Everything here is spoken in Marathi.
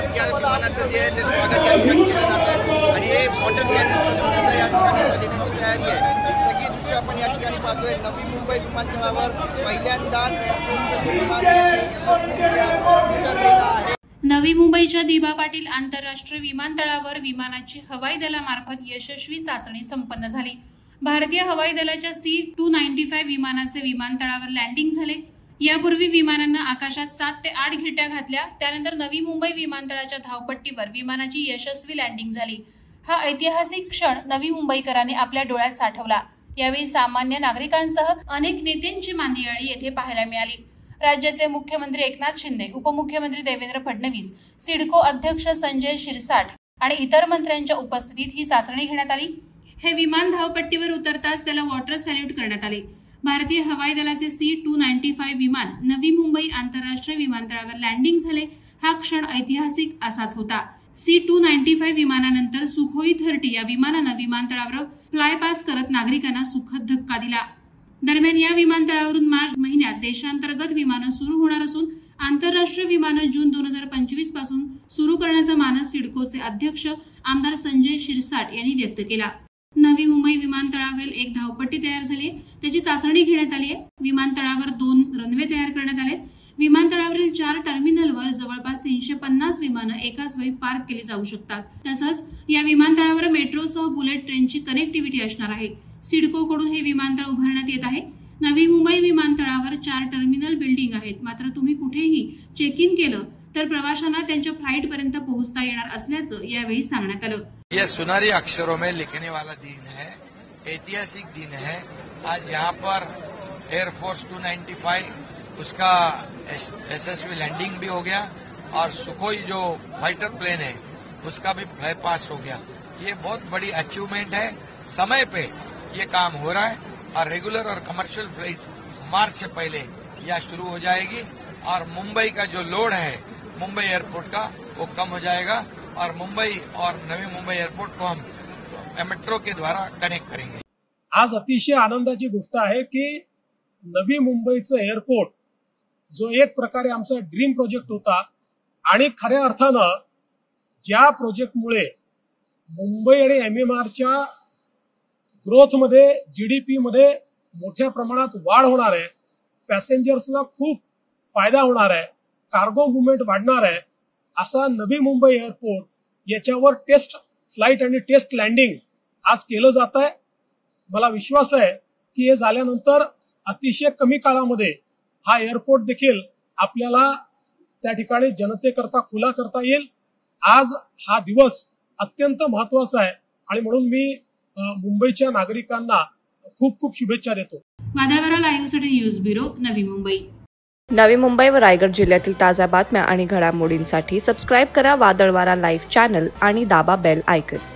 आज या विमानाचं जे आहे ते स्वागत या ठिकाणी केलं जात आहे आणि हे वॉटर कॅननचं सुद्धा या ठिकाणी देण्याची तयारी आहे। सगळी दृश्य आपण या ठिकाणी पाहतोय। नवी मुंबई विमानतळावर पहिल्यांदाच एअरफोर्सचं जे विमान आहे ते यशस्वीरित्या उतरलेलं आहे। नवी मुंबईच्या दिबा पाटील आंतरराष्ट्रीय विमानतळावर विमानाची हवाई दलामार्फत यशस्वी चाचणी संपन्न झाली। भारतीय हवाई दलाच्या C-295 विमानाचे विमानतळावर लँडिंग झाले। यापूर्वी विमानानं आकाशात 7 ते 8 घिरट्या घातल्या। त्यानंतर नवी मुंबई विमानतळाच्या धावपट्टीवर विमानाची यशस्वी लँडिंग झाली। हा ऐतिहासिक क्षण नवी मुंबईकरांनी आपल्या डोळ्यात साठवला। यावेळी सामान्य नागरिकांसह अनेक नेत्यांची मांदियाळी येथे पाहायला मिळाली। राज्याचे मुख्यमंत्री एकनाथ शिंदे, उपमुख्यमंत्री देवेंद्र फडणवीस, सिडको अध्यक्ष संजय शिरसाट आणि इतर मंत्र्यांच्या उपस्थितीत ही चाचणी घेण्यात आली। हे विमान धावपट्टीवर उतरताच त्याला वॉटर सॅल्यूट करण्यात आले। भारतीय हवाई दलाचे C-295 विमान नवी मुंबई आंतरराष्ट्रीय विमानतळावर लँडिंग झाले। हा क्षण ऐतिहासिक असाच होता। C-295 विमानानंतर सुखोई 30 या विमानानं विमानतळावर फ्लायपास करत नागरिकांना सुखद धक्का दिला। दरम्यान या विमानतळावरून मार्च महिन्यात देशांतर्गत विमानं सुरू होणार असून आंतरराष्ट्रीय विमानं जून 2025 पासून सुरू करण्याचा मानस सिडकोचे अध्यक्ष आमदार संजय शिरसाट यांनी व्यक्त केला। नवी मुंबई विमानतळावरील एक धावपट्टी तयार झाली आहे, त्याची चाचणी घेण्यात आली आहे। विमानतळावर 2 रनवे तयार करण्यात आले। विमानतळावरील 4 टर्मिनलवर जवळपास 350 विमानं एकाच वेळी पार्क केली जाऊ शकतात। तसंच या विमानतळावर मेट्रोसह बुलेट ट्रेनची कनेक्टिव्हिटी असणार आहे। सिडकोकडून हे विमानतळ उभारण्यात येत आहे। नवी मुंबई विमानतळावर 4 टर्मिनल बिल्डिंग आहेत, मात्र तुम्ही कुठेही चेक इन केलं तर प्रवाशांना त्यांच्या फ्लाइट पर्यंत पोहोचता येणार असल्याचं यावेळी सांगण्यात आलं। यह सुनहरी अक्षरों में लिखने वाला दिन है, ऐतिहासिक दिन है। आज यहाँ पर एयरफोर्स 295 उसका यशस्वी लैंडिंग भी हो गया और सुखोई जो फाइटर प्लेन है उसका भी फ्लाई पास हो गया। ये बहुत बड़ी अचीवमेंट है। समय पे ये काम हो रहा है और रेगुलर और कमर्शियल फ्लाइट मार्च से पहले यह शुरू हो जाएगी और मुंबई का जो लोड है मुंबई एयरपोर्ट का वो कम हो जाएगा और मुंबई और नवी मुंबई एयरपोर्ट को हम मेट्रो के द्वारा कनेक्ट करेंगे। आज अतिशय आनंदाची गोष्ट आहे की नवी मुंबईचं एअरपोर्ट जो एक प्रकारे आमचा ड्रीम प्रोजेक्ट होता आणि खऱ्या अर्थानं ज्या प्रोजेक्टमुळे मुंबई आणि एमएमआरच्या ग्रोथमध्ये जीडीपी मध्ये मोठ्या प्रमाणात वाढ होणार आहे, पॅसेंजर्सला खूप फायदा होणार आहे, कार्गो मुवमेंट वाढणार आहे, असा नवी मुंबई एअरपोर्ट याच्यावर टेस्ट फ्लाइट आणि टेस्ट लँडिंग आज केलं जात आहे। मला विश्वास आहे की हे झाल्यानंतर अतिशय कमी काळामध्ये हा एअरपोर्ट देखील आपल्याला त्या ठिकाणी जनतेकरता खुला करता येईल। आज हा दिवस अत्यंत महत्वाचा आहे आणि म्हणून मी मुंबईच्या नागरिकांना खूप खूप शुभेच्छा देतो। वादळवारा लाईव्हसाठी न्यूज ब्युरो, नवी मुंबई। नवी मुंबई व रायगड जिल्ह्यातील ताज्या बातम्या आणि घडामोडींसाठी सबस्क्राईब करा वादळवारा लाईव्ह चॅनल आणि दाबा बेल आयकॉन।